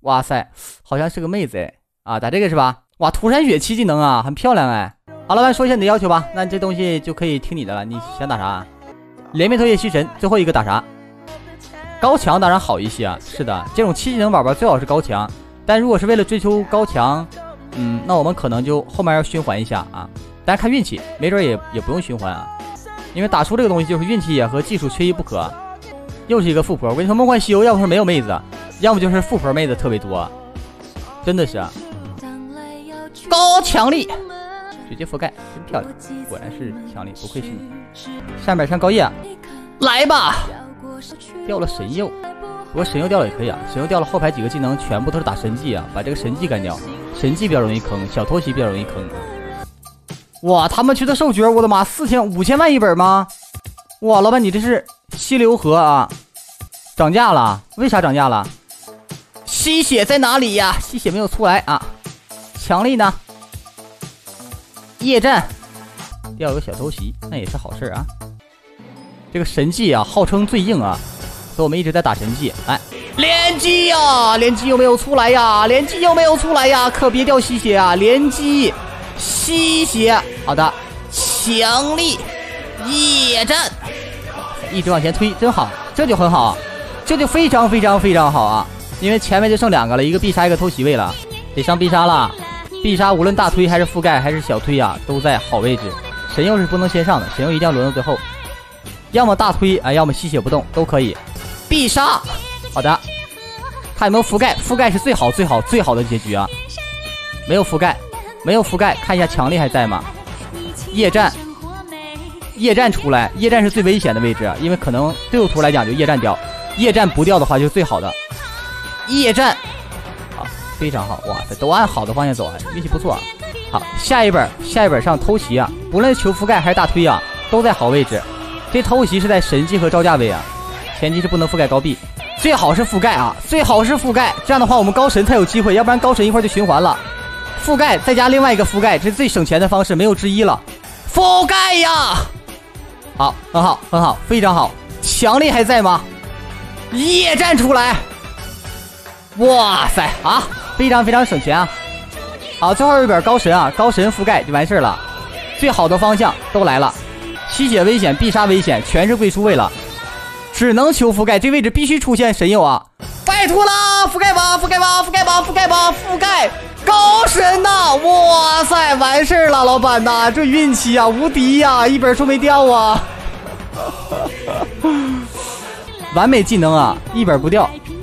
哇塞，好像是个妹子哎。啊，打这个是吧？哇，涂山雪7技能啊，很漂亮哎。好，老板说一下你的要求吧，那这东西就可以听你的了。你想打啥？连面头叶吸神，最后一个打啥？高强当然好一些啊。是的，这种7技能宝宝最好是高强，但如果是为了追求高强，那我们可能就后面要循环一下啊。大家看运气，没准也不用循环啊，因为打出这个东西就是运气和技术缺一不可。又是一个富婆，我跟你说，梦幻西游要不是没有妹子，要么就是富婆妹子特别多，真的是啊。高强力，直接覆盖，真漂亮，果然是强力，不愧是你。上面上高叶，来吧，掉了神佑，不过神佑掉了也可以啊，神佑掉了后排几个技能全部都是打神技啊，把这个神技干掉，神技比较容易坑，小偷袭比较容易坑。哇，他们区的兽角，我的妈，5000万一本吗？哇，老板你这是溪流河啊，涨价了？为啥涨价了？吸血在哪里呀？吸血没有出来啊。强力呢？夜战掉个小偷袭，那也是好事啊。这个神技啊，号称最硬啊，所以我们一直在打神技。来，连击呀，连击有没有出来呀？连击有没有出来呀？可别掉吸血啊！连击，吸血，好的，强力，夜战，一直往前推，真好，这就很好，这就非常好啊！因为前面就剩2个了，一个必杀，一个偷袭位了，得上必杀了。必杀无论大推还是覆盖还是小推啊，都在好位置。神佑是不能先上的，神佑一定要轮到最后，要么大推啊，要么吸血不动都可以。必杀，好的，看有没有覆盖，覆盖是最好的结局啊。没有覆盖，看一下强力还在吗？夜战出来，夜战是最危险的位置啊，因为可能对我图来讲就夜战掉，夜战不掉的话就是最好的。夜战。非常好，哇塞，都按好的方向走啊，运气不错啊。好，下一本上偷袭啊，不论求覆盖还是大推啊，都在好位置。这偷袭是在神技和招架位啊，前提是不能覆盖高壁，最好是覆盖啊，最好是覆盖，这样的话我们高神才有机会，要不然高神一会儿就循环了。覆盖再加另外一个覆盖，这是最省钱的方式，没有之一了。覆盖呀，好，很好，非常好。强力还在吗？夜战出来，哇塞啊！非常省钱啊！好，最后一本高神啊，高神覆盖就完事了，最好的方向都来了，吸血危险，必杀危险，全是贵书位了，只能求覆盖，这位置必须出现神佑啊！拜托啦，覆盖吧，覆盖高神呐！哇塞，完事了，老板呐，这运气啊，无敌呀，一本书没掉啊！完美技能啊，一本不掉，